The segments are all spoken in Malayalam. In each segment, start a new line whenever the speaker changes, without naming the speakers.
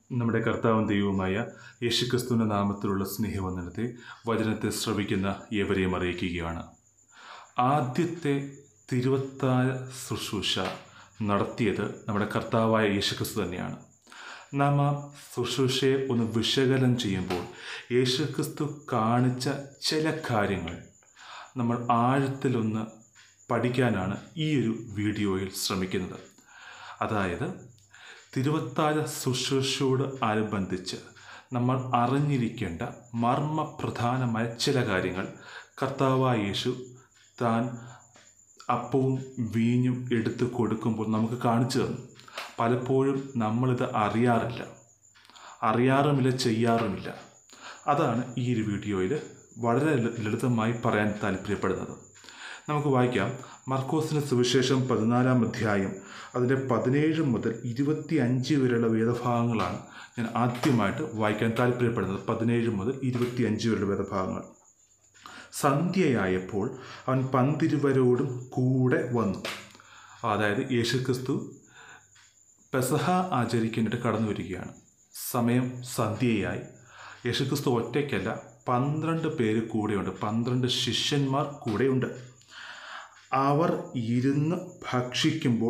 നമ്മുടെ കർത്താവും ദൈവവുമായ യേശുക്രിസ്തുവിൻ്റെ നാമത്തിലുള്ള സ്നേഹവന്ദനത്തെ വചനത്തെ ശ്രവിക്കുന്ന ഏവരെയും അറിയിക്കുകയാണ്. ആദ്യത്തെ തിരുവത്താഴ ശുശ്രൂഷ നടത്തിയത് നമ്മുടെ കർത്താവായ യേശുക്രിസ്തു തന്നെയാണ്. നാം ആ ശുശ്രൂഷയെ ഒന്ന് വിശകലനം ചെയ്യുമ്പോൾ യേശുക്രിസ്തു കാണിച്ച ചില കാര്യങ്ങൾ നമ്മൾ ആഴത്തിലൊന്ന് പഠിക്കാനാണ് ഈ ഒരു വീഡിയോയിൽ ശ്രമിക്കുന്നത്. അതായത് തിരുവത്താഴ ശുശ്രൂഷയോട് അനുബന്ധിച്ച് നമ്മൾ അറിഞ്ഞിരിക്കേണ്ട മർമ്മപ്രധാനമായ ചില കാര്യങ്ങൾ കർത്താവായ യേശു താൻ അപ്പവും വീഞ്ഞും എടുത്ത് കൊടുക്കുമ്പോൾ നമുക്ക് കാണിച്ചു തന്നു. പലപ്പോഴും നമ്മളിത് അറിയാറുമില്ല, ചെയ്യാറുമില്ല. അതാണ് ഈ ഒരു വീഡിയോയിൽ വളരെ ലളിതമായി പറയാൻ താല്പര്യപ്പെടുന്നത്. നമുക്ക് വായിക്കാം. മർക്കോസിൻ്റെ സുവിശേഷം 14-ാം അധ്യായം അതിൻ്റെ 17 മുതൽ 25 വരെയുള്ള വേദഭാഗങ്ങളാണ് ഞാൻ ആദ്യമായിട്ട് വായിക്കാൻ താല്പര്യപ്പെടുന്നത്. 17 മുതൽ 25 വരെയുള്ള വേദഭാഗങ്ങൾ. സന്ധ്യയായപ്പോൾ അവൻ പന്തിരുവരോടും കൂടെ വന്നു. അതായത് യേശുക്രിസ്തു പെസഹ ആചരിക്കാനായിട്ട് കടന്നു വരികയാണ്. സമയം സന്ധ്യയായി. യേശുക്രിസ്തു ഒറ്റയ്ക്കല്ല, 12 പേര് കൂടെയുണ്ട്, 12 ശിഷ്യന്മാർ കൂടെയുണ്ട്. അവർ ഇരുന്ന് ഭക്ഷിക്കുമ്പോൾ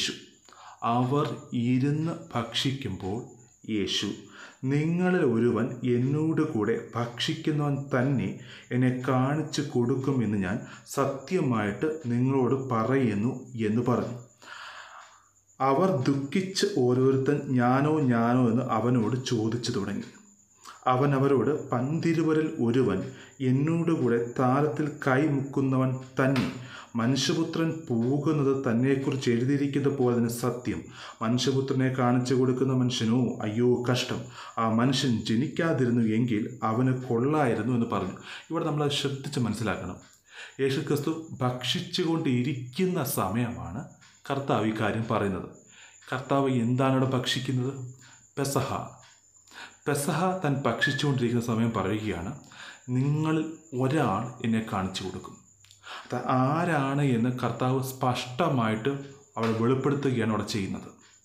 യേശു നിങ്ങളിൽ ഒരുവൻ എന്നോട് കൂടെ ഭക്ഷിക്കുന്നവൻ തന്നെ എന്നെ കാണിച്ചു കൊടുക്കുമെന്ന് ഞാൻ സത്യമായിട്ട് നിങ്ങളോട് പറയുന്നു എന്ന് പറഞ്ഞു. അവർ ദുഃഖിച്ച് ഓരോരുത്തൻ ഞാനോ എന്ന് അവനോട് ചോദിച്ചു തുടങ്ങി. അവൻ അവരോട്, പന്തിരുവരിൽ ഒരുവൻ എന്നോടുകൂടെ താലത്തിൽ കൈമുക്കുന്നവൻ തന്നെ. മനുഷ്യപുത്രൻ പോകുന്നത് തന്നെക്കുറിച്ച് എഴുതിയിരിക്കുന്ന പോലെ തന്നെ സത്യം. മനുഷ്യപുത്രനെ കാണിച്ചു കൊടുക്കുന്ന മനുഷ്യനോ അയ്യോ കഷ്ടം, ആ മനുഷ്യൻ ജനിക്കാതിരുന്നു എങ്കിൽ അവന് കൊള്ളായിരുന്നു എന്ന് പറഞ്ഞു. ഇവിടെ നമ്മളത് ശ്രദ്ധിച്ച് മനസ്സിലാക്കണം. യേശുക്രിസ്തു ഭക്ഷിച്ചുകൊണ്ടിരിക്കുന്ന സമയമാണ് കർത്താവ് ഈ കാര്യം പറയുന്നത്. കർത്താവ് എന്താണ് ഇവിടെ ഭക്ഷിക്കുന്നത്? പെസഹ താൻ ഭക്ഷിച്ചുകൊണ്ടിരിക്കുന്ന സമയം പറയുകയാണ്, നിങ്ങളിൽ ഒരാൾ എന്നെ കാണിച്ചു കൊടുക്കും. അത് ആരാണ് എന്ന് കർത്താവ് സ്പഷ്ടമായിട്ട് അവിടെ വെളിപ്പെടുത്തുകയാണ് അവിടെ ചെയ്യുന്നത്.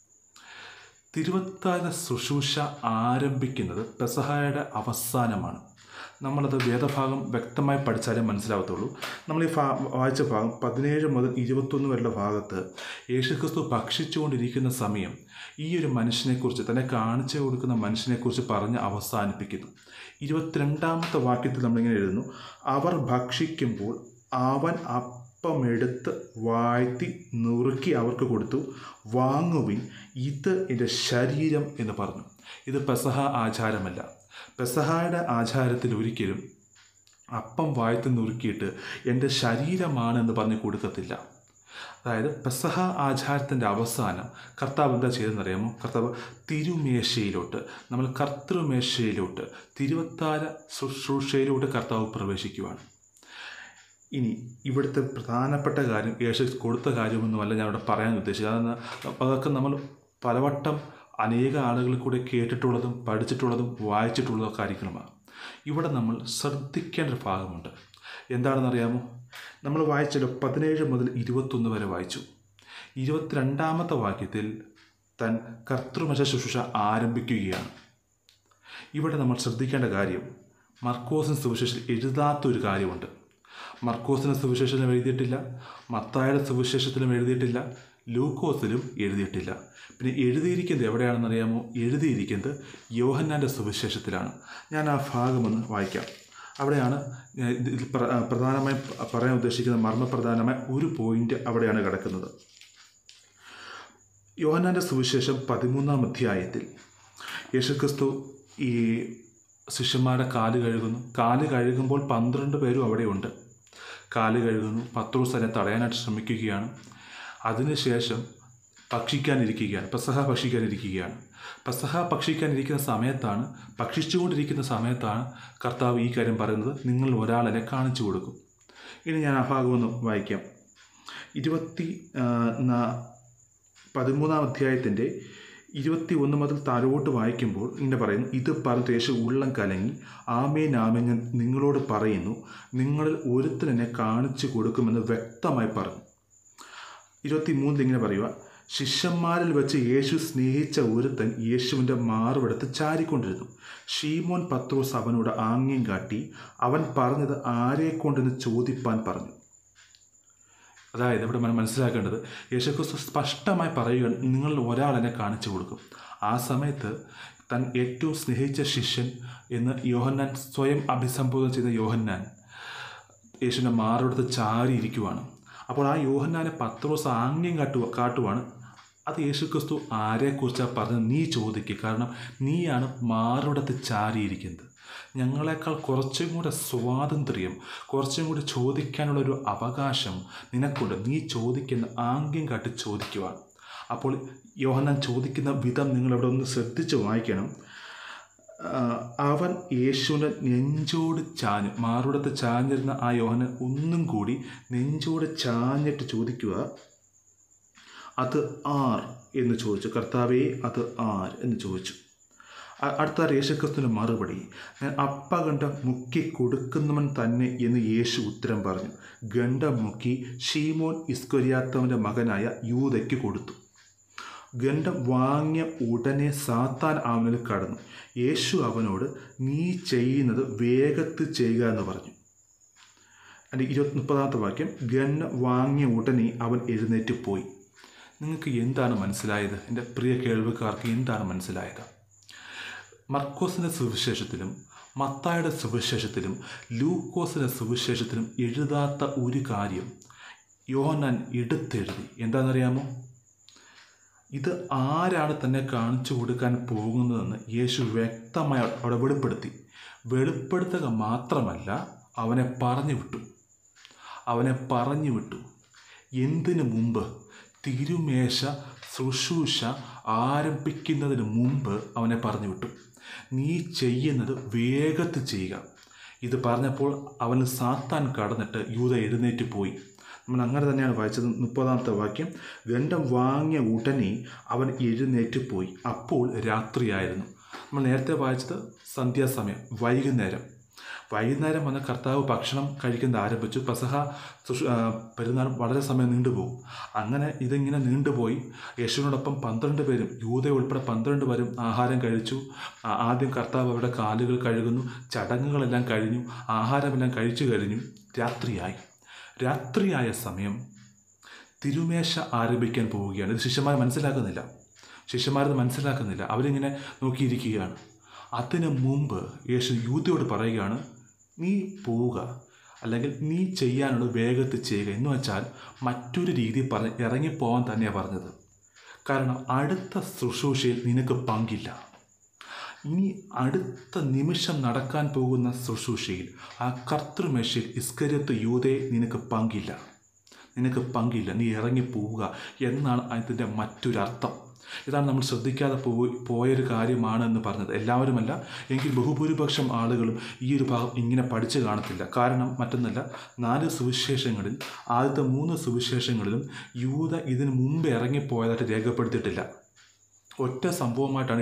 തിരുവത്താഴ ശുശ്രൂഷ ആരംഭിക്കുന്നത് പെസഹയുടെ അവസാനമാണ്. നമ്മളത് വേദഭാഗം വ്യക്തമായി പഠിച്ചാലേ മനസ്സിലാവത്തുള്ളൂ. നമ്മൾ ഈ വായിച്ച ഭാഗം 17 മുതൽ 21 വരെയുള്ള ഭാഗത്ത് യേശുക്രിസ്തു ഭക്ഷിച്ചുകൊണ്ടിരിക്കുന്ന സമയം ഈ ഒരു മനുഷ്യനെക്കുറിച്ച്, തന്നെ കാണിച്ചു കൊടുക്കുന്ന മനുഷ്യനെക്കുറിച്ച് പറഞ്ഞ് അവസാനിപ്പിക്കുന്നു. 22-ാമത്തെ വാക്യത്തിൽ നമ്മളിങ്ങനെ എഴുതുന്നു, അവർ ഭക്ഷിക്കുമ്പോൾ അവൻ അപ്പമെടുത്ത് വാഴ്ത്തി നുറുക്കി അവർക്ക് കൊടുത്തു, വാങ്ങുവിൻ, ഇത് എൻ്റെ ശരീരം എന്ന് പറഞ്ഞു. ഇത് പെസഹ ആചാരമല്ല. പെസഹയുടെ ആചാരത്തിൽ ഒരിക്കലും അപ്പം വാഴ്ത്തി നുറുക്കിയിട്ട് എൻ്റെ ശരീരമാണെന്ന് പറഞ്ഞ് കൊടുക്കത്തില്ല. അതായത് പെസഹ ആചാരത്തിൻ്റെ അവസാനം കർത്താവ് എന്താ ചെയ്തെന്നറിയാമോ? കർത്താവ് തിരുമേശയിലോട്ട്, നമ്മൾ കർത്തൃമേശയിലോട്ട്, തിരുവത്താഴ ശുശ്രൂഷയിലോട്ട് കർത്താവ് പ്രവേശിക്കുകയാണ്. ഇനി ഇവിടുത്തെ പ്രധാനപ്പെട്ട കാര്യം, യേശു കൊടുത്ത കാര്യമൊന്നുമല്ല ഞാൻ ഇവിടെ പറയാൻ ഉദ്ദേശിച്ചത്. അതൊക്കെ നമ്മൾ പലവട്ടം അനേക ആളുകൾ കൂടെ കേട്ടിട്ടുള്ളതും പഠിച്ചിട്ടുള്ളതും വായിച്ചിട്ടുള്ളതും കാര്യങ്ങളുമാണ്. ഇവിടെ നമ്മൾ ശ്രദ്ധിക്കേണ്ട ഒരു ഭാഗമുണ്ട്. എന്താണെന്നറിയാമോ? നമ്മൾ വായിച്ചല്ലോ, 17 മുതൽ 21 വരെ വായിച്ചു. 22-ാമത്തെ വാക്യത്തിൽ താൻ കർത്തൃമേശ ശുശ്രൂഷ ആരംഭിക്കുകയാണ്. ഇവിടെ നമ്മൾ ശ്രദ്ധിക്കേണ്ട കാര്യം, മർക്കോസിന് സുവിശേഷത്തിൽ എഴുതാത്തൊരു കാര്യമുണ്ട്. മർക്കോസിൻ്റെ സുവിശേഷത്തിലും എഴുതിയിട്ടില്ല, മത്തായിയുടെ സുവിശേഷത്തിലും എഴുതിയിട്ടില്ല, ലൂക്കോസിലും എഴുതിയിട്ടില്ല. പിന്നെ എഴുതിയിരിക്കുന്നത് എവിടെയാണെന്നറിയാമോ? എഴുതിയിരിക്കുന്നത് യോഹന്നാൻ്റെ സുവിശേഷത്തിലാണ്. ഞാൻ ആ ഭാഗമൊന്ന് വായിക്കാം. അവിടെയാണ് ഇതിൽ പ്രധാനമായും പറയാൻ ഉദ്ദേശിക്കുന്ന മർമ്മപ്രധാനമായ ഒരു പോയിന്റ് അവിടെയാണ് കിടക്കുന്നത്. യോഹന്നാൻ്റെ സുവിശേഷം 13-ാം അധ്യായത്തിൽ യേശുക്രിസ്തു ഈ ശിഷ്യന്മാരുടെ കാല് കഴുകുമ്പോൾ 12 പേരും അവിടെയുണ്ട്. കാല് കഴുകുന്നു. പത്രോസ് അതിനെ തടയാനായിട്ട് ശ്രമിക്കുകയാണ്. അതിനുശേഷം പെസഹ ഭക്ഷിക്കാനിരിക്കുകയാണ്. പെസഹ ഭക്ഷിച്ചുകൊണ്ടിരിക്കുന്ന സമയത്താണ് കർത്താവ് ഈ കാര്യം പറയുന്നത്, നിങ്ങൾ ഒരാളെ കാണിച്ചു കൊടുക്കും. ഇനി ഞാൻ ആ ഭാഗം ഒന്ന് വായിക്കാം. 13-ാം അധ്യായത്തിൻ്റെ 21 മുതൽ താഴോട്ട് വായിക്കുമ്പോൾ ഇങ്ങനെ പറയുന്നു, ഇത് പറഞ്ഞ യേശു ഉള്ളം കലങ്ങി, ആമേൻ ആമേൻ ഞാൻ നിങ്ങളോട് പറയുന്നു, നിങ്ങളിൽ ഒരുത്തൻ എന്നെ കാണിച്ചു കൊടുക്കുമെന്ന് വ്യക്തമായി പറഞ്ഞു. 23 ഇങ്ങനെ പറയുക, ശിഷ്യന്മാരിൽ വെച്ച് യേശു സ്നേഹിച്ച ഒരുത്തൻ യേശുവിൻ്റെ മാറുവിടത്ത് ചാരിക്കൊണ്ടിരുന്നു. ശീമോൻ പത്രോസ് അവനോട് ആംഗ്യം കാട്ടി അവൻ പറഞ്ഞത് ആരെക്കൊണ്ടെന്ന് ചോദിപ്പാൻ പറഞ്ഞു. അതായത് ഇവിടെ നമ്മൾ മനസ്സിലാക്കേണ്ടത്, യേശുക്രിസ്തു സ്പഷ്ടമായി പറയുകയാണ്, നിങ്ങളിൽ ഒരാളെന്നെ കാണിച്ചു കൊടുക്കും. ആ സമയത്ത് താൻ ഏറ്റവും സ്നേഹിച്ച ശിഷ്യൻ എന്ന് യോഹന്നാൻ സ്വയം അഭിസംബോധന ചെയ്ത യോഹന്നാൻ യേശുവിൻ്റെ മാറുവിടത്ത് ചാരിയിരിക്കുവാണ്. അപ്പോൾ ആ യോഹന്നാനെ പത്രോസ് ആംഗ്യം കാട്ടുവാണ്. അത് യേശുക്രിസ്തു ആരെക്കുറിച്ചാണ് പറഞ്ഞത്? നീ ചോദിക്കുക, കാരണം നീയാണ് മാറുവിടത്ത് ചാരിയിരിക്കുന്നത്. ഞങ്ങളെക്കാൾ കുറച്ചും കൂടെ സ്വാതന്ത്ര്യം, കുറച്ചും കൂടി ചോദിക്കാനുള്ളൊരു അവകാശം നിനക്കുണ്ട്. നീ ചോദിക്കുന്ന ആംഗ്യം കാട്ടി ചോദിക്കുവാണ്. അപ്പോൾ യോഹന്നാൻ ചോദിക്കുന്ന വിധം നിങ്ങളിവിടെ ഒന്ന് ശ്രദ്ധിച്ച് വായിക്കണം. അവൻ യേശുവിൻ്റെ നെഞ്ചോട് ചാഞ്ഞ്, മാറുവിടത്ത് ചാഞ്ഞിരുന്ന ആ യോഹന്നാൻ ഒന്നും കൂടി നെഞ്ചോട് ചാഞ്ഞിട്ട് ചോദിക്കുക, അത് ആർ എന്ന് ചോദിച്ചു. കർത്താവേ, അത് ആർ എന്ന് ചോദിച്ചു. അടുത്ത യേശുക്രിസ്തുവിൻ്റെ മറുപടി, ഞാൻ അപ്പഗണ്ഡം മുക്കി കൊടുക്കുന്നവൻ തന്നെ എന്ന് യേശു ഉത്തരം പറഞ്ഞു. ഗണ്ഡം മുക്കി ശീമോൻ ഇസ്കര്യോത്താവിൻ്റെ മകനായ യൂദയ്ക്ക് കൊടുത്തു. ഗണ്ഡം വാങ്ങിയ ഉടനെ സാത്താൻ അവനിൽ കടന്നു. യേശു അവനോട്, നീ ചെയ്യുന്നത് വേഗത്തിൽ ചെയ്യുക എന്ന് പറഞ്ഞു. അതിൻ്റെ 30-ാമത്തെ വാക്യം, ഗണ്ഡം വാങ്ങിയ ഉടനെ അവൻ എഴുന്നേറ്റ് പോയി. നിങ്ങൾക്ക് എന്താണ് മനസ്സിലായത്? എൻ്റെ പ്രിയ കേൾവിക്കാർക്ക് എന്താണ് മനസ്സിലായത്? മർക്കോസിൻ്റെ സുവിശേഷത്തിലും മത്തായിയുടെ സുവിശേഷത്തിലും ലൂക്കോസിൻ്റെ സുവിശേഷത്തിലും എഴുതാത്ത ഒരു കാര്യം യോഹന്നാൻ എടുത്തെഴുതി. എന്താണെന്നറിയാമോ? ഇത് ആരാണ് തന്നെ കാണിച്ചു കൊടുക്കാൻ പോകുന്നതെന്ന് യേശു വ്യക്തമായി അവിടെ വെളിപ്പെടുത്തുക മാത്രമല്ല, അവനെ പറഞ്ഞു വിട്ടു. എന്തിനു മുമ്പ്? തിരുമേശ ശുശ്രൂഷ ആരംഭിക്കുന്നതിന് മുമ്പ് അവനെ പറഞ്ഞു വിട്ടു. നീ ചെയ്യുന്നത് വേഗത്തിൽ ചെയ്യുക. ഇത് പറഞ്ഞപ്പോൾ അവന് സാത്താൻ കടന്നിട്ട് യൂദ എഴുന്നേറ്റ് പോയി. നമ്മൾ അങ്ങനെ തന്നെയാണ് വായിച്ചത്. 30-ാമത്തെ വാക്യം, ഗണ്ഡം വാങ്ങിയ ഉടനെ അവൻ എഴുന്നേറ്റ് പോയി. അപ്പോൾ രാത്രിയായിരുന്നു. നമ്മൾ നേരത്തെ വായിച്ചത് സന്ധ്യാസമയം, വൈകുന്നേരം വന്ന കർത്താവ് ഭക്ഷണം കഴിക്കുന്നത് ആരംഭിച്ചു. പെസഹ പെരുന്നാൾ വളരെ സമയം നീണ്ടുപോകും. അങ്ങനെ ഇതിങ്ങനെ നീണ്ടുപോയി. യേശുവിനോടൊപ്പം 12 പേരും, യൂദ ഉൾപ്പെടെ 12 പേരും ആഹാരം കഴിച്ചു. ആദ്യം കർത്താവ് അവരുടെ കാലുകൾ കഴുകുന്നു. ചടങ്ങുകളെല്ലാം കഴിഞ്ഞു, ആഹാരമെല്ലാം കഴിച്ചു കഴിഞ്ഞു. രാത്രിയായ സമയം തിരുമേശ ആരംഭിക്കാൻ പോവുകയാണ്. ഇത് ശിഷ്യന്മാർ മനസ്സിലാക്കുന്നില്ല. അവരിങ്ങനെ നോക്കിയിരിക്കുകയാണ്. അതിനു മുമ്പ് യേശു യൂദയോട് പറയുകയാണ്, നീ പോവുക, അല്ലെങ്കിൽ നീ ചെയ്യാനുള്ളത് വേഗത്തിൽ ചെയ്യുക എന്ന് വെച്ചാൽ മറ്റൊരു രീതി ഇറങ്ങിപ്പോകാൻ തന്നെയാണ് പറഞ്ഞത്. കാരണം അടുത്ത ശുശ്രൂഷയിൽ നിനക്ക് പങ്കില്ല. ഇനി അടുത്ത നിമിഷം നടക്കാൻ പോകുന്ന ശുശ്രൂഷയിൽ, ആ കർത്തൃമേശയിൽ ഇസ്കര്യോത്ത് യൂദയെ നിനക്ക് പങ്കില്ല. നീ ഇറങ്ങിപ്പോവുക എന്നാണ് അതിൻ്റെ മറ്റൊരർത്ഥം. ഇതാണ് നമ്മൾ ശ്രദ്ധിക്കാതെ പോയൊരു കാര്യമാണെന്ന് പറഞ്ഞത്. എല്ലാവരുമല്ല, എങ്കിൽ ബഹുഭൂരിപക്ഷം ആളുകളും ഈ ഒരു ഭാഗം ഇങ്ങനെ പഠിച്ചു കാണത്തില്ല. കാരണം മറ്റൊന്നല്ല, 4 സുവിശേഷങ്ങളിൽ ആദ്യത്തെ 3 സുവിശേഷങ്ങളിലും യൂദ ഇതിനു മുമ്പ് ഇറങ്ങിപ്പോയതായിട്ട് രേഖപ്പെടുത്തിയിട്ടില്ല. ഒറ്റ സംഭവമായിട്ട്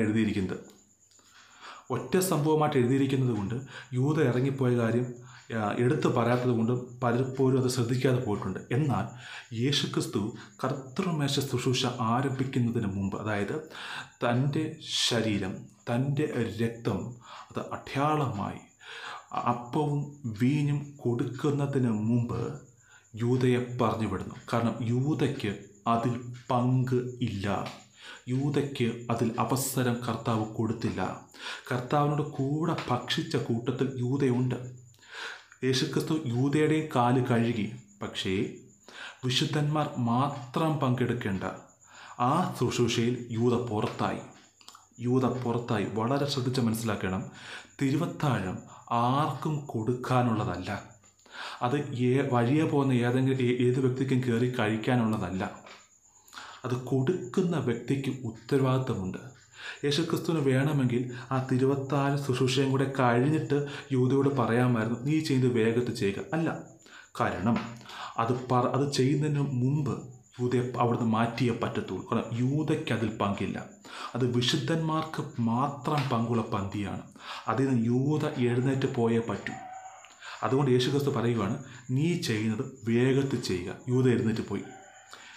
എഴുതിയിരിക്കുന്നത് കൊണ്ട് യൂദ ഇറങ്ങിപ്പോയ കാര്യം എടുത്തു പറയാത്തത് കൊണ്ട് പലപ്പോഴും അത് ശ്രദ്ധിക്കാതെ പോയിട്ടുണ്ട്. എന്നാൽ യേശുക്രിസ്തു കർത്തൃമേശ ശുശ്രൂഷ ആരംഭിക്കുന്നതിന് മുമ്പ്, അതായത് തൻ്റെ ശരീരം, തൻ്റെ രക്തം അത് അടയാളമായി അപ്പവും വീഞ്ഞും കൊടുക്കുന്നതിന് മുമ്പ് യൂദയെ പറഞ്ഞു വിടുന്നു. കാരണം യൂദയ്ക്ക് അതിൽ പങ്ക് ഇല്ല. യൂദയ്ക്ക് അതിൽ അവസരം കർത്താവ് കൊടുത്തില്ല. കർത്താവിനോട് കൂടെ ഭക്ഷിച്ച കൂട്ടത്തിൽ യൂദയുണ്ട്. യേശുക്രിസ്തു യൂദയുടെയും കാല് കഴുകി. പക്ഷേ വിശുദ്ധന്മാർ മാത്രം പങ്കെടുക്കേണ്ട ആ ശുശ്രൂഷയിൽ യൂദ പുറത്തായി. വളരെ ശ്രദ്ധിച്ച് മനസ്സിലാക്കണം. തിരുവത്താഴം ആർക്കും കൊടുക്കാനുള്ളതല്ല. അത് വഴിയെ പോകുന്ന ഏത് വ്യക്തിക്കും കയറി കഴിക്കാനുള്ളതല്ല. അത് കൊടുക്കുന്ന വ്യക്തിക്ക് ഉത്തരവാദിത്തമുണ്ട്. യേശുക്രിസ്തുവിന് വേണമെങ്കിൽ ആ തിരുവത്താഴ ശുശ്രൂഷയും കൂടെ കഴിഞ്ഞിട്ട് യൂദയോട് പറയാമായിരുന്നു, നീ ചെയ്ത് വേഗത്തിൽ ചെയ്യുക. അല്ല, കാരണം അത് ചെയ്യുന്നതിന് മുമ്പ് യൂദയെ അവിടുന്ന് മാറ്റിയേ പറ്റത്തുള്ളൂ. കാരണം യൂദയ്ക്ക് അതിൽ പങ്കില്ല. അത് വിശുദ്ധന്മാർക്ക് മാത്രം പങ്കുള്ള പന്തിയാണ്. അതിൽ നിന്ന് യൂദ എഴുന്നേറ്റ് പോയേ പറ്റൂ. അതുകൊണ്ട് യേശുക്രിസ്തു പറയുകയാണ്, നീ ചെയ്യുന്നത് വേഗത്തിൽ ചെയ്യുക. യൂദ എഴുന്നേറ്റ് പോയി.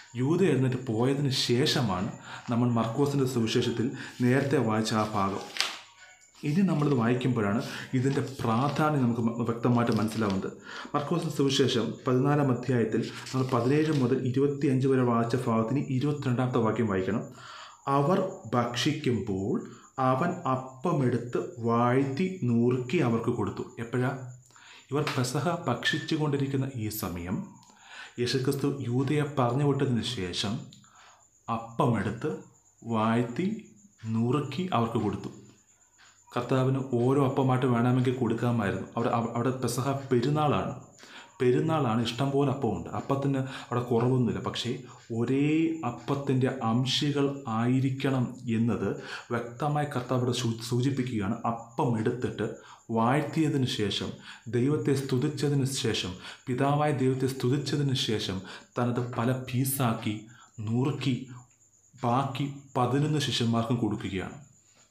യൂദ എഴുന്നേറ്റ് പോയതിന് ശേഷമാണ് നമ്മൾ മർക്കോസിൻ്റെ സുവിശേഷത്തിൽ നേരത്തെ വായിച്ച ആ ഭാഗം. ഇനി നമ്മളിത് വായിക്കുമ്പോഴാണ് ഇതിൻ്റെ പ്രാധാന്യം നമുക്ക് വ്യക്തമായിട്ട് മനസ്സിലാവുന്നത്. മർക്കോസിൻ്റെ സുവിശേഷം 14-ാം അധ്യായത്തിൽ നമ്മൾ 17 മുതൽ 25 വരെ വായിച്ച ഭാഗത്തിന് 22-ാമത്തെ വാക്യം വായിക്കണം. അവർ ഭക്ഷിക്കുമ്പോൾ അവൻ അപ്പമെടുത്ത് വാഴ്ത്തി നുറുക്കി അവർക്ക് കൊടുത്തു. എപ്പോഴാണ്? ഇവർ പെസഹ ഭക്ഷിച്ചു കൊണ്ടിരിക്കുന്ന ഈ സമയം യേശുക്രിസ്തു യൂദയെ പറഞ്ഞു വിട്ടതിന് ശേഷം അപ്പമെടുത്ത് വാഴ്ത്തി നുറുക്കി അവർക്ക് കൊടുത്തു. കർത്താവിന് ഓരോ അപ്പമായിട്ട് വേണമെങ്കിൽ കൊടുക്കാമായിരുന്നു. അവിടെ പെസഹ പെരുന്നാളാണ്, ഇഷ്ടംപോലെ അപ്പമുണ്ട്, അപ്പത്തിന് അവിടെ കുറവൊന്നുമില്ല. പക്ഷേ ഒരേ അപ്പത്തിൻ്റെ അംശികൾ ആയിരിക്കണം എന്നത് വ്യക്തമായി കർത്താവ് സൂചിപ്പിക്കുകയാണ്. അപ്പം എടുത്തിട്ട് വാഴ്ത്തിയതിന് ശേഷം, ദൈവത്തെ സ്തുതിച്ചതിന് ശേഷം, പിതാവായ ദൈവത്തെ സ്തുതിച്ചതിന് ശേഷം തനത് പല പീസാക്കി നുറുക്കി ബാക്കി 11 ശിഷ്യന്മാർക്കും കൊടുക്കുകയാണ്.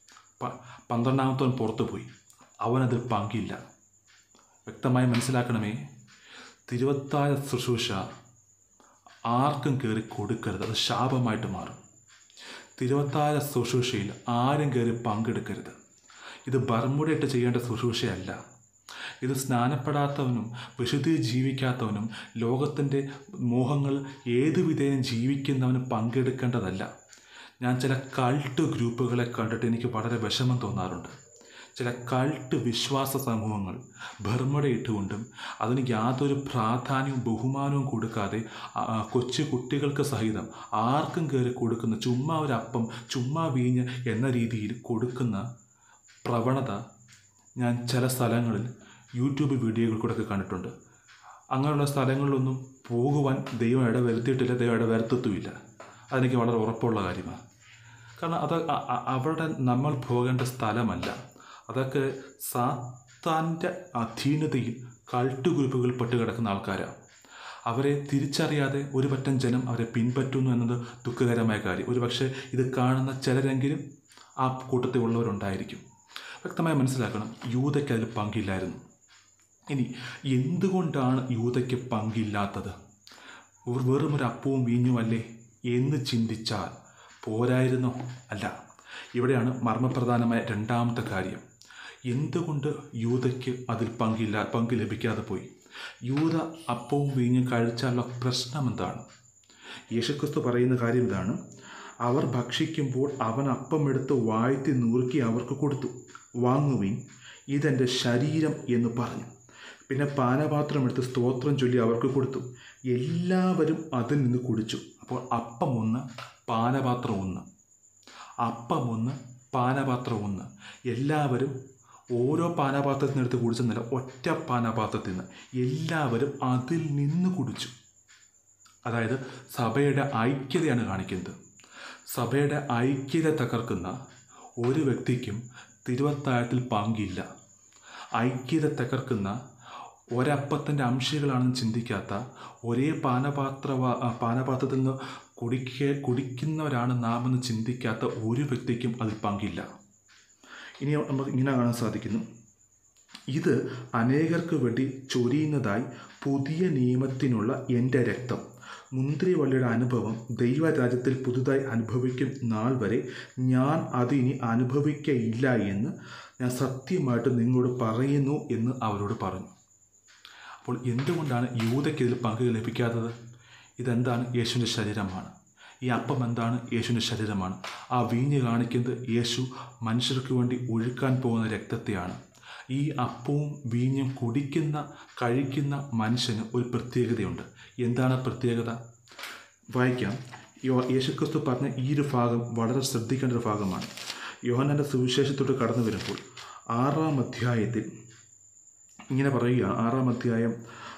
12-ാമത്തവൻ പുറത്തു പോയി, അവനതിൽ പങ്കില്ല. വ്യക്തമായി മനസ്സിലാക്കണമേ, തിരുവത്താഴ ശുശ്രൂഷ ആർക്കും കയറി കൊടുക്കരുത്, അത് ശാപമായിട്ട് മാറും. തിരുവത്താഴ ശുശ്രൂഷയിൽ ആരും കയറി പങ്കെടുക്കരുത്. ഇത് ബർമുടയിട്ട് ചെയ്യേണ്ട ശുശ്രൂഷയല്ല. ഇത് സ്നാനപ്പെടാത്തവനും വിശുദ്ധി ജീവിക്കാത്തവനും ലോകത്തിൻ്റെ മോഹങ്ങൾ ഏതു വിധേയം ജീവിക്കുന്നവനും പങ്കെടുക്കേണ്ടതല്ല. ഞാൻ ചില കൾട്ട് ഗ്രൂപ്പുകളെ കണ്ടിട്ട് എനിക്ക് വളരെ വിഷമം തോന്നാറുണ്ട്. ചില കൾട്ട് വിശ്വാസ സമൂഹങ്ങൾ ബർമുടയിട്ടുകൊണ്ടും അതിന് യാതൊരു പ്രാധാന്യവും ബഹുമാനവും കൊടുക്കാതെ കൊച്ചു കുട്ടികൾക്ക് സഹിതം ആർക്കും കയറി കൊടുക്കുന്ന ചുമ്മാ ഒരു അപ്പം, ചുമ്മാ വീഞ്ഞ് എന്ന രീതിയിൽ കൊടുക്കുന്ന പ്രവണത ഞാൻ ചില സ്ഥലങ്ങളിൽ യൂട്യൂബ് വീഡിയോകൾ കൂടെ ഒക്കെ കണ്ടിട്ടുണ്ട്. അങ്ങനെയുള്ള സ്ഥലങ്ങളിലൊന്നും പോകുവാൻ ദൈവം ഇടവരുത്തിയിട്ടില്ല, ദൈവം ഇടവരുത്തത്തുമില്ല. അതെനിക്ക് വളരെ ഉറപ്പുള്ള കാര്യമാണ്. കാരണം അവിടെ നമ്മൾ പോകേണ്ട സ്ഥലമല്ല. അതൊക്കെ സാത്താൻ്റെ അധീനതയിൽ കൾട്ട് ഗ്രൂപ്പുകൾ പെട്ട് കിടക്കുന്ന ആൾക്കാരാണ്. അവരെ തിരിച്ചറിയാതെ ഒരു പറ്റം ജനം അവരെ പിൻപറ്റുന്നു എന്നത് ദുഃഖകരമായ കാര്യം. ഒരു പക്ഷേ ഇത് കാണുന്ന ചിലരെങ്കിലും ആ കൂട്ടത്തിൽ ഉള്ളവരുണ്ടായിരിക്കും. വ്യക്തമായി മനസ്സിലാക്കണം, യൂദയ്ക്ക് അതിൽ പങ്കില്ലായിരുന്നു. ഇനി എന്തുകൊണ്ടാണ് യൂദയ്ക്ക് പങ്കില്ലാത്തത്? വെറും ഒരു അപ്പവും വീഞ്ഞുമല്ലേ എന്ന് ചിന്തിച്ചാൽ പോരായിരുന്നോ? അല്ല. ഇവിടെയാണ് മർമ്മപ്രധാനമായ രണ്ടാമത്തെ കാര്യം. എന്തുകൊണ്ട് യൂദയ്ക്ക് അതിൽ പങ്ക് ലഭിക്കാതെ പോയി? യൂദ അപ്പവും വീഞ്ഞും കഴിച്ചാലുള്ള പ്രശ്നം എന്താണ്? യേശുക്രിസ്തു പറയുന്ന കാര്യം ഇതാണ്: അവർ ഭക്ഷിക്കുമ്പോൾ അവൻ അപ്പമെടുത്ത് വാഴ്ത്തി നുറുക്കി അവർക്ക് കൊടുത്തു. വാങ്ങുവിൻ, ഇതെൻ്റെ ശരീരം എന്ന് പറഞ്ഞു. പിന്നെ പാനപാത്രം എടുത്ത് സ്തോത്രം ചൊല്ലി അവർക്ക് കൊടുത്തു. എല്ലാവരും അതിൽ നിന്ന് കുടിച്ചു. അപ്പോൾ അപ്പം ഒന്ന്, പാനപാത്രം ഒന്ന്. അപ്പം ഒന്ന്, പാനപാത്രം ഒന്ന്. എല്ലാവരും ഓരോ പാനപാത്രത്തിൽ നിന്ന് എടുത്ത് കുടിച്ചെന്നല്ല, ഒറ്റ പാനപാത്രത്തിൽ നിന്ന് എല്ലാവരും അതിൽ നിന്ന് കുടിച്ചു. അതായത് സഭയുടെ ഐക്യതയാണ് കാണിക്കുന്നത്. സഭയുടെ ഐക്യത തകർക്കുന്ന ഒരു വ്യക്തിക്കും തിരുവത്താഴത്തിൽ പങ്കില്ല. ഐക്യത തകർക്കുന്ന ഒരപ്പത്തിൻ്റെ അംശികളാണെന്ന് ചിന്തിക്കാത്ത, ഒരേ പാനപാത്രത്തിൽ നിന്ന് കുടിക്കുന്നവരാണ് നാം എന്ന് ചിന്തിക്കാത്ത ഒരു വ്യക്തിക്കും അതിൽ പങ്കില്ല. ഇനി നമുക്ക് ഇങ്ങനെ കാണാൻ സാധിക്കുന്നു: ഇത് അനേകർക്ക് വേണ്ടി ചൊരിയുന്നതായി പുതിയ നിയമത്തിനുള്ള എൻ്റെ രക്തം. മുന്തിരിവള്ളിയുടെ അനുഭവം ദൈവരാജ്യത്തിൽ പുതുതായി അനുഭവിക്കും നാൾ വരെ ഞാൻ അതിനി അനുഭവിക്കയില്ല എന്ന് ഞാൻ സത്യമായിട്ട് നിങ്ങളോട് പറയുന്നു എന്ന് അവരോട് പറഞ്ഞു. അപ്പോൾ എന്തുകൊണ്ടാണ് യൂദയ്ക്ക് ഇതിൽ പങ്ക് ലഭിക്കാത്തത്? ഇതെന്താണ്? യേശുവിൻ്റെ ശരീരമാണ്. ഈ അപ്പം എന്താണ്? യേശുവിൻ്റെ ശരീരമാണ്. ആ വീഞ്ഞ് കാണിക്കുന്നത് യേശു മനുഷ്യർക്ക് വേണ്ടി ഒഴുക്കാൻ പോകുന്ന രക്തത്തെയാണ്. ഈ അപ്പവും വീഞ്ഞും കഴിക്കുന്ന മനുഷ്യന് ഒരു പ്രത്യേകതയുണ്ട്. എന്താണ് പ്രത്യേകത? വായിക്കാം. യേശുക്രിസ്തു പറഞ്ഞ ഈ ഒരു ഭാഗം വളരെ ശ്രദ്ധിക്കേണ്ട ഒരു ഭാഗമാണ്. യോഹന്നാൻ്റെ സുവിശേഷത്തോട് കടന്നു വരുമ്പോൾ 6-ാം അധ്യായത്തിൽ ഇങ്ങനെ പറയുക. 6-ാം അധ്യായം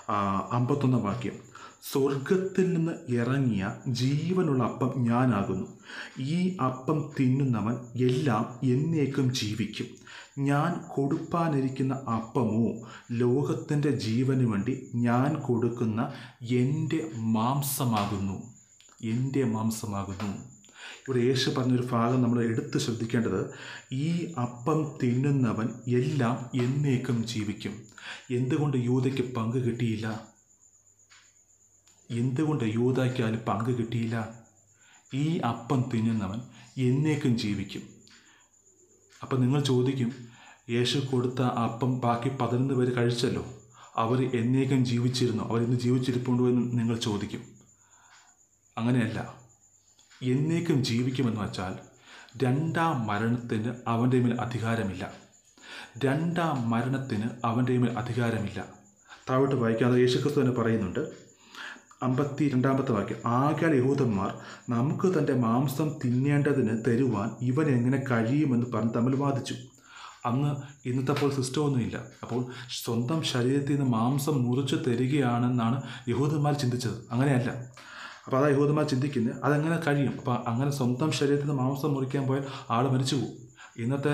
51 വാക്യം: സ്വർഗത്തിൽ നിന്ന് ഇറങ്ങിയ ജീവനുള്ള അപ്പം ഞാനാകുന്നു. ഈ അപ്പം തിന്നുന്നവൻ എല്ലാം എന്നേക്കും ജീവിക്കും. ഞാൻ കൊടുപ്പാനിരിക്കുന്ന അപ്പമോ ലോകത്തിൻ്റെ ജീവന് വേണ്ടി ഞാൻ കൊടുക്കുന്ന എൻ്റെ മാംസമാകുന്നു. എൻ്റെ മാംസമാകുന്നു. ഇവിടെ യേശു പറഞ്ഞൊരു ഭാഗം നമ്മൾ എടുത്ത് ശ്രദ്ധിക്കേണ്ടത്: ഈ അപ്പം തിന്നുന്നവൻ എല്ലാം എന്നേക്കും ജീവിക്കും. എന്തുകൊണ്ട് യൂദയ്ക്ക് പങ്ക് കിട്ടിയില്ല? എന്തുകൊണ്ട് യൂദായ്ക്ക് അതിൽ പങ്ക് കിട്ടിയില്ല? ഈ അപ്പം തിന്നുന്നവൻ എന്നേക്കും ജീവിക്കും. അപ്പം നിങ്ങൾ ചോദിക്കും, യേശു കൊടുത്ത അപ്പം ബാക്കി 11 പേര് കഴിച്ചല്ലോ, അവർ എന്നേക്കും ജീവിച്ചിരുന്നു, അവരിന്ന് ജീവിച്ചിരിപ്പുണ്ടോ എന്ന് നിങ്ങൾ ചോദിക്കും. അങ്ങനെയല്ല. എന്നേക്കും ജീവിക്കുമെന്ന് വച്ചാൽ രണ്ടാം മരണത്തിന് അവൻ്റെ മേൽ അധികാരമില്ല. രണ്ടാം മരണത്തിന് അവൻ്റെ മേൽ അധികാരമില്ല. താഴോട്ട് വായിക്കാതെ യേശുക്രിസ്തു തന്നെ പറയുന്നുണ്ട്, 52-ാമത്തെ വാക്യം, ആകയാൽ യഹൂദന്മാർ നമുക്ക് തൻ്റെ മാംസം തിന്നേണ്ടതിന് തരുവാൻ ഇവൻ എങ്ങനെ കഴിയുമെന്ന് പറഞ്ഞ് തമ്മിൽ വാദിച്ചു. അന്ന് ഇന്നത്തെ പോലെ സിസ്റ്റമൊന്നുമില്ല. അപ്പോൾ സ്വന്തം ശരീരത്തിൽ നിന്ന് മാംസം മുറിച്ച് തരികയാണെന്നാണ് യഹൂദന്മാർ ചിന്തിച്ചത്. അങ്ങനെയല്ല. അപ്പോൾ അതാ യഹൂദന്മാർ ചിന്തിക്കുന്നത്, അതെങ്ങനെ കഴിയും? അപ്പോൾ അങ്ങനെ സ്വന്തം ശരീരത്തിൽ നിന്ന് മാംസം മുറിക്കാൻ പോയാൽ ആൾ മരിച്ചു പോകും. ഇന്നത്തെ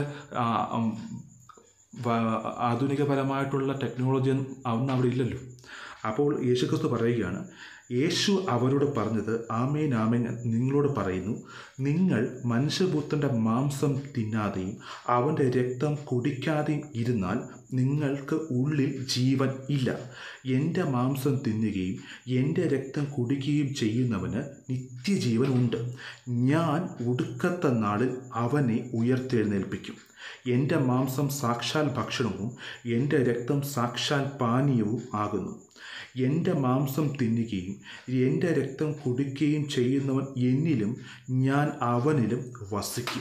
ആധുനികപരമായിട്ടുള്ള ടെക്നോളജി അന്ന് അവിടെ ഇല്ലല്ലോ. അപ്പോൾ യേശുക്രിസ്തു പറയുകയാണ്, യേശു അവരോട് പറഞ്ഞത്, ആമേൻ ആമേൻ നിങ്ങളോട് പറയുന്നു, നിങ്ങൾ മനുഷ്യപുത്രൻ്റെ മാംസം തിന്നാതെയും അവൻ്റെ രക്തം കുടിക്കാതെയും ഇരുന്നാൽ നിങ്ങൾക്ക് ഉള്ളിൽ ജീവൻ ഇല്ല. എൻ്റെ മാംസം തിന്നുകയും എൻ്റെ രക്തം കുടിക്കുകയും ചെയ്യുന്നവന് നിത്യജീവൻ ഉണ്ട്. ഞാൻ ഒടുക്കത്തെ നാളിൽ അവനെ ഉയർത്തെഴുന്നേൽപ്പിക്കും. എൻ്റെ മാംസം സാക്ഷാൽ ഭക്ഷണവും എൻ്റെ രക്തം സാക്ഷാൽ പാനീയവും ആകുന്നു. എൻ്റെ മാംസം തിന്നുകയും എൻ്റെ രക്തം കുടിക്കുകയും ചെയ്യുന്നവൻ എന്നിലും ഞാൻ അവനിലും വസിക്കും.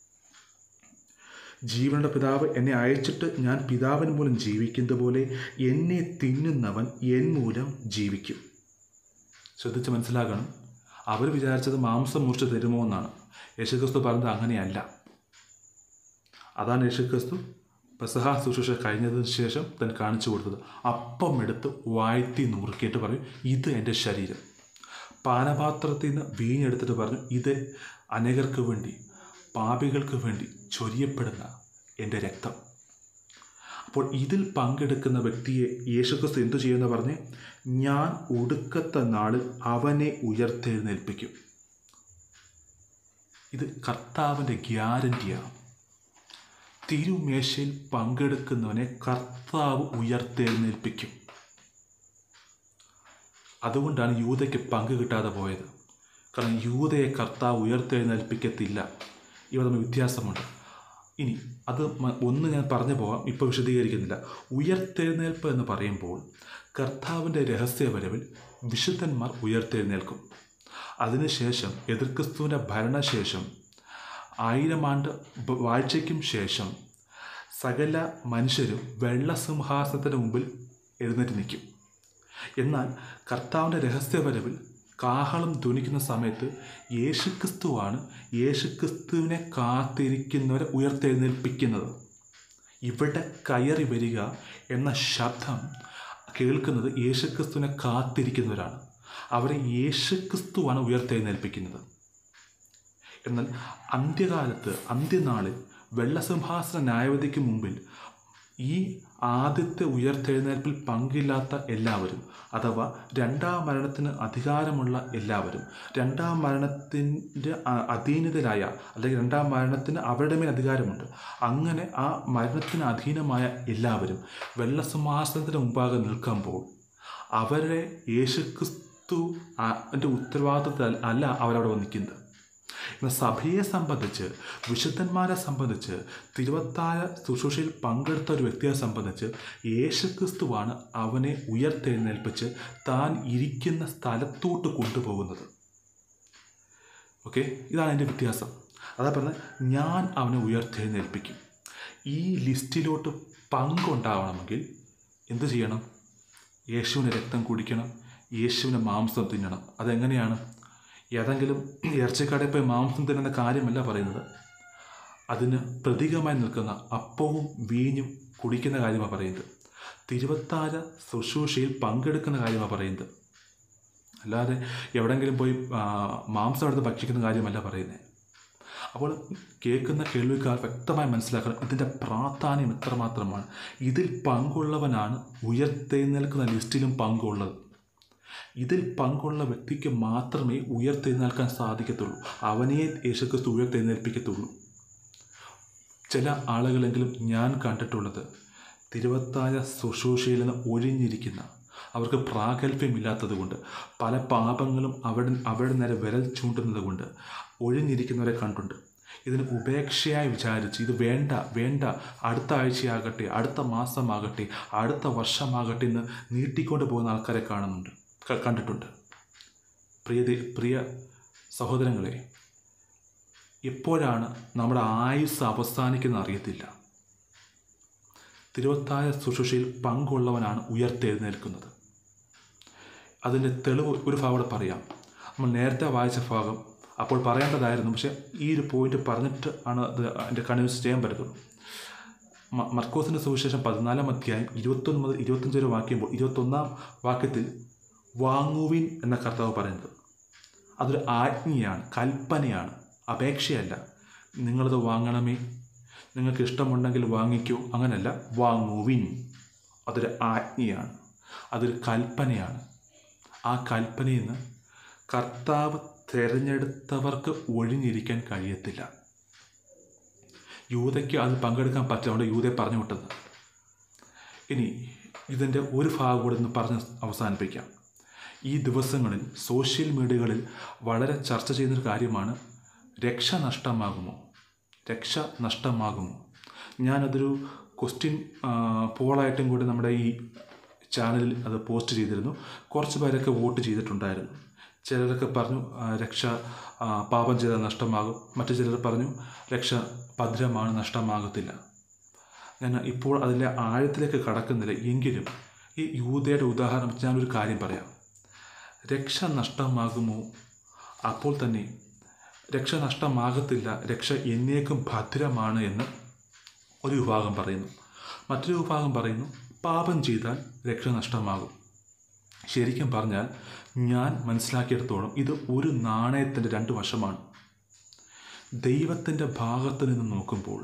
ജീവനുള്ള പിതാവ് എന്നെ അയച്ചിട്ട് ഞാൻ പിതാവിന് മൂലം ജീവിക്കുന്നത് പോലെ എന്നെ തിന്നുന്നവൻ എൻ മൂലം ജീവിക്കും. ശ്രദ്ധിച്ച് മനസ്സിലാക്കണം. അവർ വിചാരിച്ചത് മാംസം മുറിച്ച് തരുമോ എന്നാണ്. യേശുക്രിസ്തു പറഞ്ഞത് അങ്ങനെയല്ല. അതാണ് യേശുക്രിസ്തു പെസഹ ശുശ്രൂഷ കഴിഞ്ഞതിന് ശേഷം തന്നെ കാണിച്ചു കൊടുത്തത്. അപ്പം എടുത്ത് വാഴ്ത്തി നുറുക്കിയിട്ട് പറയും, ഇത് എൻ്റെ ശരീരം. പാനപാത്രത്തിൽ നിന്ന് വീഞ്ഞെടുത്തിട്ട് പറഞ്ഞു, ഇത് അനേകർക്ക് വേണ്ടി, പാപികൾക്ക് വേണ്ടി ചൊരിയപ്പെടുന്ന എൻ്റെ രക്തം. അപ്പോൾ ഇതിൽ പങ്കെടുക്കുന്ന വ്യക്തിയെ യേശുക്രിസ്തു എന്തു ചെയ്യുമെന്ന് പറഞ്ഞ്, ഞാൻ ഒടുക്കത്തെ നാളിൽ അവനെ ഉയർത്തെഴുന്നേൽപ്പിക്കും. ഇത് കർത്താവിൻ്റെ ഗ്യാരൻറ്റിയാണ്. തിരുമേശയിൽ പങ്കെടുക്കുന്നവനെ കർത്താവ് ഉയർത്തെഴുന്നേൽപ്പിക്കും. അതുകൊണ്ടാണ് യൂദയ്ക്ക് പങ്ക് കിട്ടാതെ പോയത്. കാരണം യൂദയെ കർത്താവ് ഉയർത്തെഴുന്നേൽപ്പിക്കത്തില്ല. ഇവ തമ്മിൽ വ്യത്യാസമുണ്ട്. ഇനി അത് ഒന്ന് ഞാൻ പറഞ്ഞു പോകാം, ഇപ്പോൾ വിശദീകരിക്കുന്നില്ല. ഉയർത്തെഴുന്നേൽപ്പ് എന്ന് പറയുമ്പോൾ കർത്താവിൻ്റെ രഹസ്യവരവിൽ വിശുദ്ധന്മാർ ഉയർത്തെഴുന്നേൽക്കും. അതിനുശേഷം എതിർക്രിസ്തുവിൻ്റെ ഭരണശേഷം 1000 ആണ്ട് വാഴ്ചയ്ക്കും ശേഷം സകല മനുഷ്യരും വെള്ളസിംഹാസനത്തിന് മുമ്പിൽ എഴുന്നേറ്റ് നിൽക്കും. എന്നാൽ കർത്താവിൻ്റെ രഹസ്യവരവിൽ കാഹളം ധ്വനിക്കുന്ന സമയത്ത് യേശുക്രിസ്തുവാണ് യേശുക്രിസ്തുവിനെ കാത്തിരിക്കുന്നവരെ ഉയർത്തെഴുന്നേൽപ്പിക്കുന്നത്. ഇവിടെ കയറി വരിക എന്ന ശബ്ദം കേൾക്കുന്നത് യേശുക്രിസ്തുവിനെ കാത്തിരിക്കുന്നവരാണ്. അവരെ യേശുക്രിസ്തുവാണ് ഉയർത്തെഴുന്നേൽപ്പിക്കുന്നത്. എന്നാൽ അന്ത്യകാലത്ത്, അന്ത്യനാളിൽ വെള്ളസിംഹാസന ന്യായവിധിക്ക് മുമ്പിൽ ഈ ആദ്യത്തെ ഉയർത്തെഴുന്നേൽപ്പിൽ പങ്കില്ലാത്ത എല്ലാവരും, അഥവാ രണ്ടാം മരണത്തിന് അധികാരമുള്ള എല്ലാവരും, രണ്ടാം മരണത്തിൻ്റെ അധീനതയിലായ, അല്ലെങ്കിൽ രണ്ടാം മരണത്തിന് അവരുടെ മേൽ അധികാരമുണ്ട്, അങ്ങനെ ആ മരണത്തിന് അധീനമായ എല്ലാവരും വെള്ളസിംഹാസനത്തിന് മുമ്പാകെ നിൽക്കുമ്പോൾ അവരെ യേശുക്രിസ്തു അതിൻ്റെ ഉത്തരവാദിത്തത്തിൽ അല്ല അവരവിടെ നിൽക്കുന്നത്. എന്നാൽ സഭയെ സംബന്ധിച്ച്, വിശുദ്ധന്മാരെ സംബന്ധിച്ച്, തിരുവത്താഴ ശുശ്രൂഷയിൽ പങ്കെടുത്ത ഒരു വ്യക്തിയെ സംബന്ധിച്ച് യേശുക്രിസ്തുവാണ് അവനെ ഉയർത്തെഴുന്നേൽപ്പിച്ച് താൻ ഇരിക്കുന്ന സ്ഥലത്തോട്ട് കൊണ്ടുപോകുന്നത്. ഓക്കെ, ഇതാണ് എൻ്റെ വ്യത്യാസം. അതാ പറഞ്ഞത്, ഞാൻ അവനെ ഉയർത്തെഴുന്നേൽപ്പിക്കും. ഈ ലിസ്റ്റിലോട്ട് പങ്കുണ്ടാവണമെങ്കിൽ എന്ത് ചെയ്യണം? യേശുവിൻ്റെ രക്തം കുടിക്കണം, യേശുവിൻ്റെ മാംസം തിന്നണം. അതെങ്ങനെയാണ്? ഏതെങ്കിലും ഇറച്ചിക്കടയിൽ പോയി മാംസം തിന്നുന്ന കാര്യമല്ല പറയുന്നത്. അതിന് പ്രതീകമായി നിൽക്കുന്ന അപ്പവും വീഞ്ഞും കുടിക്കുന്ന കാര്യമാണ് പറയുന്നത്. തിരുവത്താഴ ശുശ്രൂഷയിൽ പങ്കെടുക്കുന്ന കാര്യമാണ് പറയുന്നത്. അല്ലാതെ എവിടെയെങ്കിലും പോയി മാംസം എടുത്ത് ഭക്ഷിക്കുന്ന കാര്യമല്ല പറയുന്നത്. അപ്പോൾ കേൾക്കുന്ന കേൾവിക്കാർ വ്യക്തമായി മനസ്സിലാക്കണം ഇതിൻ്റെ പ്രാധാന്യം എത്രമാത്രമാണ്. ഇതിൽ പങ്കുള്ളവനാണ് ഉയർത്തെഴുന്നേൽക്കുന്ന ലിസ്റ്റിലും പങ്കുള്ളത്. ഇതിൽ പങ്കുള്ള വ്യക്തിക്ക് മാത്രമേ ഉയർത്തെഴുന്നേൽക്കാൻ സാധിക്കത്തുള്ളൂ. അവനെ യേശുക്രിസ്തു ഉയർത്തെഴുന്നേൽപ്പിക്കത്തുള്ളൂ. ചില ആളുകളെങ്കിലും ഞാൻ കണ്ടിട്ടുള്ളത് തിരുവത്താഴ ശുശ്രൂഷയിൽ നിന്ന് ഒഴിഞ്ഞിരിക്കുന്ന, അവർക്ക് പ്രാഗൽഭ്യമില്ലാത്തത് കൊണ്ട്, പല പാപങ്ങളും അവരുടെ നേരെ വിരൽ ചൂണ്ടുന്നത് കൊണ്ട് ഒഴിഞ്ഞിരിക്കുന്നവരെ കണ്ടുണ്ട്. ഇതിന് ഉപേക്ഷയായി വിചാരിച്ച് ഇത് വേണ്ട അടുത്ത ആഴ്ചയാകട്ടെ, അടുത്ത മാസമാകട്ടെ, അടുത്ത വർഷമാകട്ടെ എന്ന് നീട്ടിക്കൊണ്ട് പോകുന്ന ആൾക്കാരെ കണ്ടിട്ടുണ്ട്. പ്രിയ സഹോദരങ്ങളെ, എപ്പോഴാണ് നമ്മുടെ ആയുസ് അവസാനിക്കുന്നത് അറിയത്തില്ല. തിരുവത്താഴ ശുശ്രൂഷയിൽ പങ്കുള്ളവനാണ് ഉയർത്തെഴുന്നേൽക്കുന്നത്. അതിൻ്റെ തെളിവ് ഒരു ഭാഗം പറയാം. നമ്മൾ നേരത്തെ വായിച്ച ഭാഗം അപ്പോൾ പറയേണ്ടതായിരുന്നു, പക്ഷേ ഈ ഒരു പോയിന്റ് പറഞ്ഞിട്ട് ആണ് അത് അതിൻ്റെ കൺവിൻസ് ചെയ്യാൻ പറ്റത്തുള്ളൂ. മർക്കോസിൻ്റെ സുവിശേഷം 14-ാം അധ്യായം 21 മുതൽ 25 വരെ വാക്യമ്പോൾ 21-ാം വാക്യത്തിൽ വാങ്ങുവിൻ എന്ന കർത്താവ് പറയുന്നത് അതൊരു ആജ്ഞയാണ്, കൽപ്പനയാണ്, അപേക്ഷയല്ല. നിങ്ങളത് വാങ്ങണമേ, നിങ്ങൾക്ക് ഇഷ്ടമുണ്ടെങ്കിൽ വാങ്ങിക്കൂ, അങ്ങനെയല്ല. വാങ്ങുവിൻ, അതൊരു ആജ്ഞയാണ്, അതൊരു കൽപ്പനയാണ്. ആ കൽപ്പനയിൽ നിന്ന് കർത്താവ് തിരഞ്ഞെടുത്തവർക്ക് ഒഴിഞ്ഞിരിക്കാൻ കഴിയത്തില്ല. യൂദയ്ക്ക് അത് പങ്കെടുക്കാൻ പറ്റാതെ യൂദയെ പറഞ്ഞു വിട്ടത്. ഇനി ഇതിൻ്റെ ഒരു ഭാഗം കൂടെ ഒന്ന് പറഞ്ഞ് അവസാനിപ്പിക്കാം. ഈ ദിവസങ്ങളിൽ സോഷ്യൽ മീഡിയകളിൽ വളരെ ചർച്ച ചെയ്യുന്നൊരു കാര്യമാണ്, രക്ഷ നഷ്ടമാകുമോ? ഞാനതൊരു ക്വസ്റ്റ്യൻ പോളായിട്ടും കൂടി നമ്മുടെ ഈ ചാനലിൽ അത് പോസ്റ്റ് ചെയ്തിരുന്നു. കുറച്ച് പേരൊക്കെ വോട്ട് ചെയ്തിട്ടുണ്ടായിരുന്നു. ചിലരൊക്കെ പറഞ്ഞു രക്ഷ പാപം ചെയ്താൽ നഷ്ടമാകും, മറ്റു ചിലർ പറഞ്ഞു രക്ഷ ഭദ്രമാണ്, നഷ്ടമാകത്തില്ല. ഞാൻ ഇപ്പോൾ അതിൻ്റെ ആഴത്തിലേക്ക് കടക്കുന്നില്ല. എങ്കിലും ഈ യൂദയുടെ ഉദാഹരണം വെച്ച് ഞാനൊരു കാര്യം പറയാം. രക്ഷ നഷ്ടമാകുമോ? അപ്പോൾ തന്നെ രക്ഷ നഷ്ടമാകത്തില്ല, രക്ഷ എന്നേക്കും ഭദ്രമാണ് എന്ന് ഒരു വിഭാഗം പറയുന്നു. മറ്റൊരു വിഭാഗം പറയുന്നു പാപം ചെയ്താൽ രക്ഷ നഷ്ടമാകും. ശരിക്കും പറഞ്ഞാൽ ഞാൻ മനസ്സിലാക്കിയെടുത്തോളം ഇത് ഒരു നാണയത്തിൻ്റെ 2 വശമാണ്. ദൈവത്തിൻ്റെ ഭാഗത്ത് നിന്ന് നോക്കുമ്പോൾ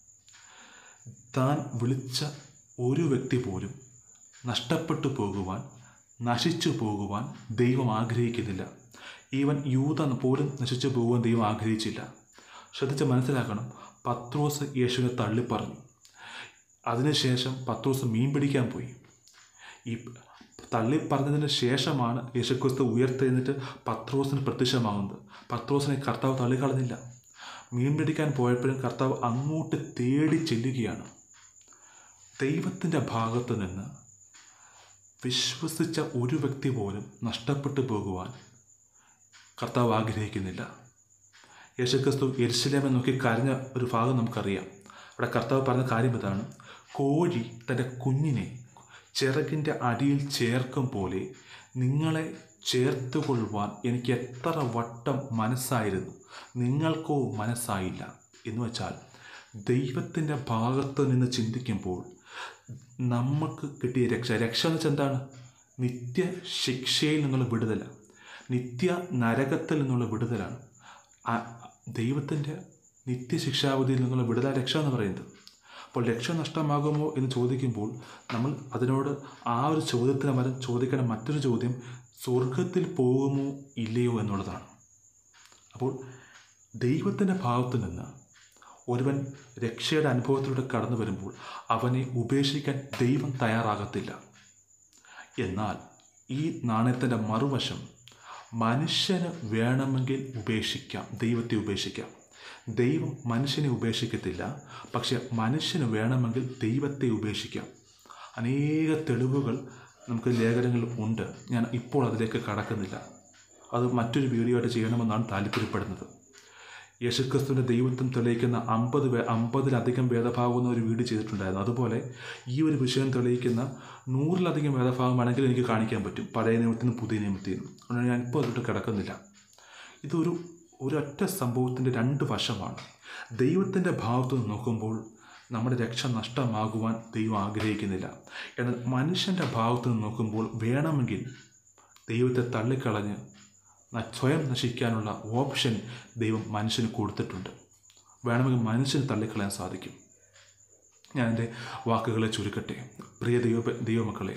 താൻ വിളിച്ച ഒരു വ്യക്തി പോലും നഷ്ടപ്പെട്ടു പോകുവാൻ, നശിച്ചു പോകുവാൻ ദൈവം ആഗ്രഹിക്കുന്നില്ല. ഈവൻ യൂദ പോലും നശിച്ചു പോകുവാൻ ദൈവം ആഗ്രഹിച്ചില്ല. ശ്രദ്ധിച്ച് മനസ്സിലാക്കണം. പത്രോസ് യേശുവിനെ തള്ളിപ്പറഞ്ഞു. അതിനുശേഷം പത്രോസ് മീൻ പിടിക്കാൻ പോയി. ഈ തള്ളിപ്പറഞ്ഞതിന് ശേഷമാണ് യേശുക്രിസ്തു ഉയർത്തെഴുന്നിട്ട് പത്രോസിന് പ്രത്യക്ഷമാകുന്നത്. പത്രോസിനെ കർത്താവ് തള്ളിക്കളഞ്ഞില്ല. മീൻ പിടിക്കാൻ പോയപ്പോഴും കർത്താവ് അങ്ങോട്ട് തേടി ചെല്ലുകയാണ്. ദൈവത്തിൻ്റെ ഭാഗത്ത് നിന്ന് വിശ്വസിച്ച ഒരു വ്യക്തി പോലും നഷ്ടപ്പെട്ടു പോകുവാൻ കർത്താവ് ആഗ്രഹിക്കുന്നില്ല. യേശുക്രിസ്തു യെരുശലേമെ നോക്കി കരഞ്ഞ ഒരു ഭാഗം നമുക്കറിയാം. അവിടെ കർത്താവ് പറഞ്ഞ കാര്യം ഇതാണ്: കോഴി തൻ്റെ കുഞ്ഞിനെ ചിറകിൻ്റെ അടിയിൽ ചേർക്കും പോലെ നിങ്ങളെ ചേർത്തുകൊള്ളുവാൻ എനിക്ക് എത്ര വട്ടം മനസ്സായിരുന്നു, നിങ്ങൾക്കോ മനസ്സായില്ല. എന്ന് വെച്ചാൽ ദൈവത്തിൻ്റെ ഭാഗത്ത് നിന്ന് ചിന്തിക്കുമ്പോൾ നമുക്ക് കിട്ടിയ രക്ഷ എന്ന് വെച്ചാൽ എന്താണ്? നിത്യ ശിക്ഷയിൽ നിന്നുള്ള വിടുതല, നിത്യ നരകത്തിൽ നിന്നുള്ള വിടുതലാണ്. ദൈവത്തിൻ്റെ നിത്യശിക്ഷാവധിയിൽ നിന്നുള്ള വിടുതല രക്ഷ എന്ന് പറയുന്നത്. അപ്പോൾ രക്ഷ നഷ്ടമാകുമോ എന്ന് ചോദിക്കുമ്പോൾ നമ്മൾ അതിനോട് ആ ഒരു ചോദ്യത്തിന് വരെ ചോദിക്കേണ്ട മറ്റൊരു ചോദ്യം സ്വർഗത്തിൽ പോകുമോ ഇല്ലയോ എന്നുള്ളതാണ്. അപ്പോൾ ദൈവത്തിൻ്റെ ഭാഗത്തു നിന്ന് ഒരുവൻ രക്ഷയുടെ അനുഭവത്തിലൂടെ കടന്നു വരുമ്പോൾ അവനെ ഉപേക്ഷിക്കാൻ ദൈവം തയ്യാറാകത്തില്ല. എന്നാൽ ഈ നാണയത്തിൻ്റെ മറുവശം, മനുഷ്യന് വേണമെങ്കിൽ ഉപേക്ഷിക്കാം, ദൈവത്തെ ഉപേക്ഷിക്കാം. ദൈവം മനുഷ്യനെ ഉപേക്ഷിക്കത്തില്ല, പക്ഷെ മനുഷ്യന് വേണമെങ്കിൽ ദൈവത്തെ ഉപേക്ഷിക്കാം. അനേക തെളിവുകൾ നമുക്ക് ലേഖനങ്ങളിൽ ഉണ്ട്. ഞാൻ ഇപ്പോൾ അതിലേക്ക് കടക്കുന്നില്ല. അത് മറ്റൊരു വീഡിയോ ആയിട്ട് ചെയ്യണമെന്നാണ് താല്പര്യപ്പെടുന്നത്. യേശുക്രിസ്തുവിൻ്റെ ദൈവത്വം തെളിയിക്കുന്ന 50-ലധികം വേദഭാഗം ഒരു വീഡിയോ ചെയ്തിട്ടുണ്ടായിരുന്നു. അതുപോലെ ഈ ഒരു വിഷയം തെളിയിക്കുന്ന 100-ലധികം വേദഭാഗം വേണമെങ്കിൽ എനിക്ക് കാണിക്കാൻ പറ്റും, പഴയ നിയമത്തിനും പുതിയ നിയമത്തിനും. അതുകൊണ്ട് ഞാൻ ഇപ്പോൾ അതിട്ട് കിടക്കുന്നില്ല. ഇതൊരു ഒരൊറ്റ സംഭവത്തിൻ്റെ 2 വശമാണ്. ദൈവത്തിൻ്റെ ഭാഗത്തു നിന്ന് നോക്കുമ്പോൾ നമ്മുടെ രക്ഷ നഷ്ടമാകുവാൻ ദൈവം ആഗ്രഹിക്കുന്നില്ല. എന്നാൽ മനുഷ്യൻ്റെ ഭാഗത്തു നിന്ന് നോക്കുമ്പോൾ വേണമെങ്കിൽ ദൈവത്തെ തള്ളിക്കളഞ്ഞ് സ്വയം നശിക്കാനുള്ള ഓപ്ഷൻ ദൈവം മനുഷ്യന് കൊടുത്തിട്ടുണ്ട്. വേണമെങ്കിൽ മനുഷ്യന് തള്ളിക്കളയാൻ സാധിക്കും. ഞാൻ എൻ്റെ വാക്കുകളെ ചുരുക്കട്ടെ. പ്രിയ ദൈവമക്കളെ,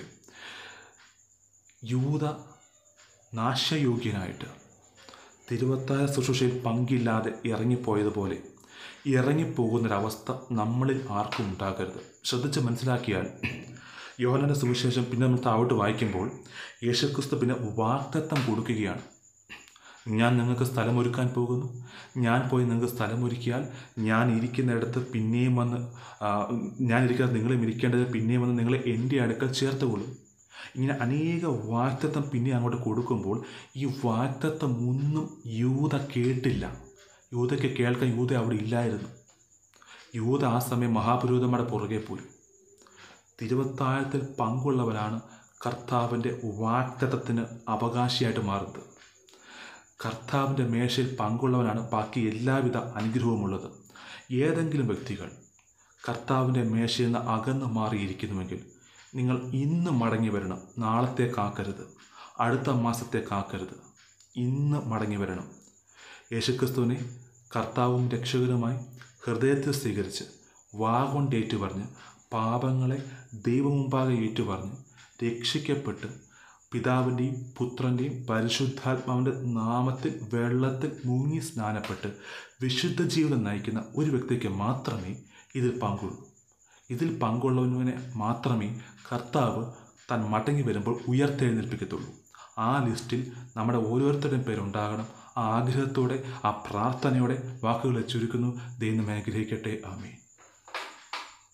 യൂദ നാശയോഗ്യനായിട്ട് തിരുവത്താഴ ശുശ്രൂഷയിൽ പങ്കില്ലാതെ ഇറങ്ങിപ്പോയതുപോലെ ഇറങ്ങിപ്പോകുന്നൊരവസ്ഥ നമ്മളിൽ ആർക്കും ഉണ്ടാകരുത്. ശ്രദ്ധിച്ച് മനസ്സിലാക്കിയാൽ യോഹന്നാന്റെ സുവിശേഷം പിന്നെ നമ്മൾ താഴോട്ട് വായിക്കുമ്പോൾ യേശുക്രിസ്തു പിന്നെ വാഗ്ദത്തം കൊടുക്കുകയാണ്. ഞാൻ നിങ്ങൾക്ക് സ്ഥലമൊരുക്കാൻ പോകുന്നു. ഞാൻ പോയി നിങ്ങൾക്ക് സ്ഥലമൊരുക്കിയാൽ ഞാൻ ഇരിക്കുന്നിടത്ത് പിന്നെയും വന്ന് ഞാൻ ഇരിക്കാതെ നിങ്ങളും ഇരിക്കേണ്ടത് പിന്നെയും വന്ന് നിങ്ങളെ എൻ്റെ അടുക്കൽ ചേർത്തുകൊള്ളും. ഇങ്ങനെ അനേക വാഗ്ദത്തം പിന്നെ അങ്ങോട്ട് കൊടുക്കുമ്പോൾ ഈ വാഗ്ദത്തം ഒന്നും യൂദ കേട്ടില്ല. യൂദയ്ക്ക് കേൾക്കാൻ യൂദ അവിടെ ഇല്ലായിരുന്നു. യൂദ ആ സമയം മഹാപുരോഹിതന്മാരുടെ പുറകെ പോയി. തിരുവത്താഴത്തിൽ പങ്കുള്ളവരാണ് കർത്താവിൻ്റെ വാഗ്ദത്തത്തിന് അവകാശിയായിട്ട് മാറുന്നത്. കർത്താവിൻ്റെ മേശയിൽ പങ്കുള്ളവനാണ് ബാക്കി എല്ലാവിധ അനുഗ്രഹവുമുള്ളത്. ഏതെങ്കിലും വ്യക്തികൾ കർത്താവിൻ്റെ മേശയിൽ നിന്ന് അകന്ന് മാറിയിരിക്കുന്നുവെങ്കിൽ നിങ്ങൾ ഇന്ന് മടങ്ങി വരണം. നാളത്തെ കാക്കരുത്, അടുത്ത മാസത്തെ കാക്കരുത്. ഇന്ന് മടങ്ങി വരണം. യേശുക്രിസ്തുവിനെ കർത്താവും രക്ഷകനുമായി ഹൃദയത്തിൽ സ്വീകരിച്ച് വാഗൊണ്ട് ഏറ്റുപറഞ്ഞ് പാപങ്ങളെ ദൈവമുമ്പാകെ ഏറ്റുപറഞ്ഞ് രക്ഷിക്കപ്പെട്ട് പിതാവിൻ്റെയും പുത്രൻ്റെയും പരിശുദ്ധാത്മാവിൻ്റെ നാമത്തിൽ വെള്ളത്തിൽ മുങ്ങി സ്നാനപ്പെട്ട് വിശുദ്ധ ജീവിതം നയിക്കുന്ന ഒരു വ്യക്തിക്ക് മാത്രമേ ഇതിൽ പങ്കുള്ളൂ. ഇതിൽ പങ്കുള്ളവനെ മാത്രമേ കർത്താവ് താൻ മടങ്ങി വരുമ്പോൾ ഉയർത്തെഴുന്നേൽപ്പിക്കത്തുള്ളൂ. ആ ലിസ്റ്റിൽ നമ്മുടെ ഓരോരുത്തരുടെയും പേരുണ്ടാകണം. ആ ആഗ്രഹത്തോടെ, ആ പ്രാർത്ഥനയോടെ വാക്കുകളെ ചുരുക്കുന്നു. ദൈവം അനുഗ്രഹിക്കട്ടെ. ആമേൻ.